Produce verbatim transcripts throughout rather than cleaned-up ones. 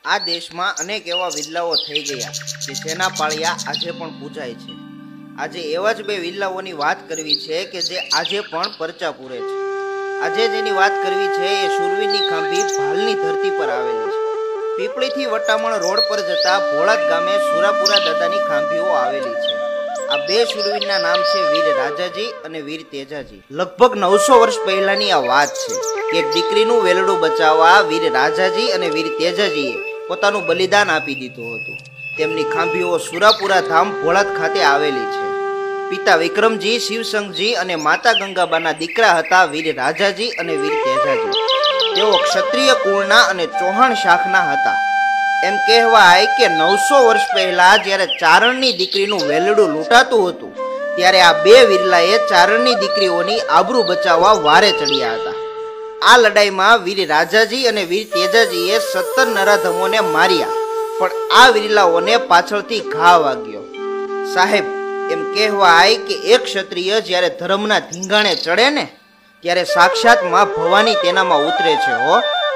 આ દેશમાં અનેક એવા વિરલાઓ થઈ ગયા કે જેના પાળિયા આજે પણ પૂજાય છે। આજે એવા જ બે વિરલાઓની વાત કરવી છે કે જે આજે પણ પરચા પૂરે છે। આજે જેની વાત કરવી છે એ શુરવીરની ખાંભી ભાલની ધરતી પર આવેલી છે। પીપળીથી વટામણ રોડ પર જતા ભોળાદ ગામે સુરાપુરા દાદાની ખાંભીઓ આવેલી છે। આ બે શુરવીરના નામ છે વીર રાજાજી અને વીર તેજાજી। લગભગ નવસો વર્ષ પહેલાની આ વાત છે કે એક દીકરીનું વેલડું બચાવવા વીર રાજાજી અને વીર તેજાજીએ પોતાનું બલિદાન આપી દીધું હતું। તેમની ખાંભીઓ સુરાપુરા ધામ ભોળાદ ખાતે આવેલી છે। પિતા વિક્રમજી, શિવસંગજી અને માતા ગંગાબાના દીકરા હતા વીર રાજાજી અને વીર તેજાજી। તેઓ ક્ષત્રિય કુળના અને ચૌહાણ શાખના હતા। એમ કહેવાય કે નવસો વર્ષ પહેલા જ્યારે ચારણની દીકરીનું વેલડું લૂંટાતું હતું ત્યારે આ બે વિરલાએ ચારણની દીકરીઓની આબરૂ બચાવવા વારે ચડ્યા હતા। આ લડાઈમાં વીર રાજાજી અને વીર તેજાજીએ સત્તર નરાધમોને માર્યા, પણ આ વિરલાઓને પાછળથી ઘા વાગ્યો। સાહેબ, એમ કહેવાય કે એક ક્ષત્રિય જ્યારે ધર્મના ધીંગાણે ચડે ને ત્યારે સાક્ષાત માં ભવાની તેનામાં ઉતરે છે હો।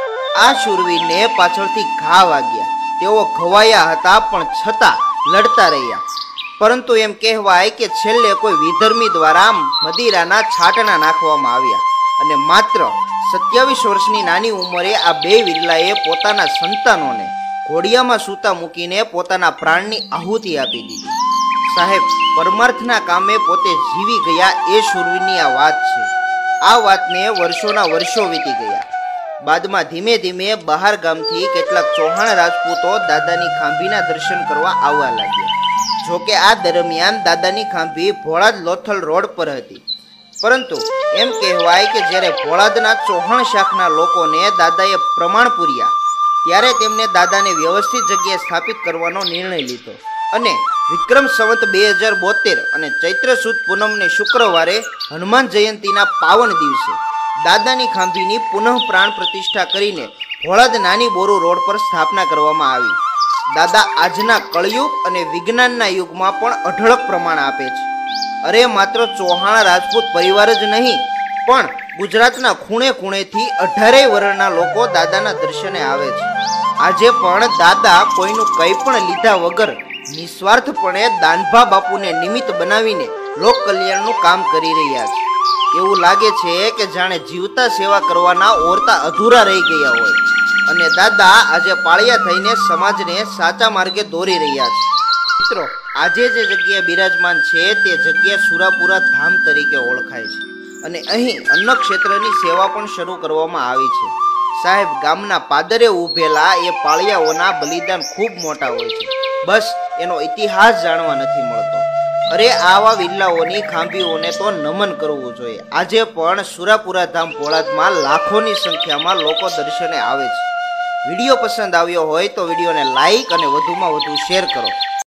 આ શૂરવીરને પાછળથી ઘા વાગ્યા। તેઓ ઘવાયા હતા પણ છતાં લડતા રહ્યા, પરંતુ એમ કહેવાય કે છેલ્લે કોઈ વિધર્મી દ્વારા મદિરાના છાટણા નાખવામાં આવ્યા અને માત્ર સત્યાવીસ વર્ષની નાની ઉંમરે આ બે વિરલાએ પોતાના સંતાનોને ઘોડિયામાં સૂતા મૂકીને પોતાના પ્રાણની આહુતિ આપી દીધી। સાહેબ, પરમાર્થના કામે પોતે જીવી ગયા એ શૂરવીરની આ વાત છે। આ વાતને વર્ષોના વર્ષો વીતી ગયા। બાદમાં ધીમે ધીમે બહાર ગામથી કેટલાક ચૌહાણ રાજપૂતો દાદાની ખાંભીના દર્શન કરવા આવવા લાગ્યા। જોકે આ દરમિયાન દાદાની ખાંભી ભોળાદ લોથલ રોડ પર હતી, પરંતુ એમ કહેવાય કે જ્યારે ભોળાદના ચૌહાણ શાખના લોકોને દાદાએ પ્રમાણ પૂર્યા ત્યારે તેમને દાદાને વ્યવસ્થિત જગ્યાએ સ્થાપિત કરવાનો નિર્ણય લીધો અને વિક્રમ સંવત બે હજાર બોતેર અને ચૈત્ર સુદ પૂનમને શુક્રવારે હનુમાન જયંતીના પાવન દિવસે દાદાની ખાંભીની પુનઃ પ્રાણ પ્રતિષ્ઠા કરીને ભોળાદ નાની બોરુ રોડ પર સ્થાપના કરવામાં આવી। દાદા આજના કળયુગ અને વિજ્ઞાનના યુગમાં પણ અઢળક પ્રમાણ આપે છે। અરે માત્ર ચૌહાણ રાજપૂત પરિવાર જ નહીં, પણ ગુજરાતના ખૂણે ખૂણેથી અઢારેય વર્ણના લોકો દાદાના દર્શને આવે છે। આજે પણ દાદા કોઈનું કંઈ પણ લીધા વગર નિસ્વાર્થપણે દાનભા બાપુને નિમિત્ત બનાવીને લોક કલ્યાણનું કામ કરી રહ્યા છે। એવું લાગે છે કે જાણે જીવતા સેવા કરવાના ઓરતા અધૂરા રહી ગયા હોય અને દાદા આજે પાળિયા થઈને સમાજને સાચા માર્ગે દોરી રહ્યા છે। મિત્રો, આજે જે જગ્યા બિરાજમાન છે તે જગ્યા સુરાપુરા ધામ તરીકે ઓળખાય છે અને અહીં અન્ન ક્ષેત્રની સેવા પણ શરૂ કરવામાં આવી છે। સાહેબ, ગામના પાદરે ઉભેલા એ પાળિયાઓના બલિદાન ખૂબ મોટા હોય છે, બસ એનો ઇતિહાસ જાણવા નથી મળતો। અરે આવા વિરલાઓની ખાંભીઓને તો નમન કરવું જોઈએ। આજે પણ સુરાપુરા ધામ ભોળાદમાં લાખોની સંખ્યામાં લોકો દર્શને આવે છે। વિડીયો પસંદ આવ્યો હોય તો વિડીયોને લાઈક અને વધુમાં વધુ શેર કરો।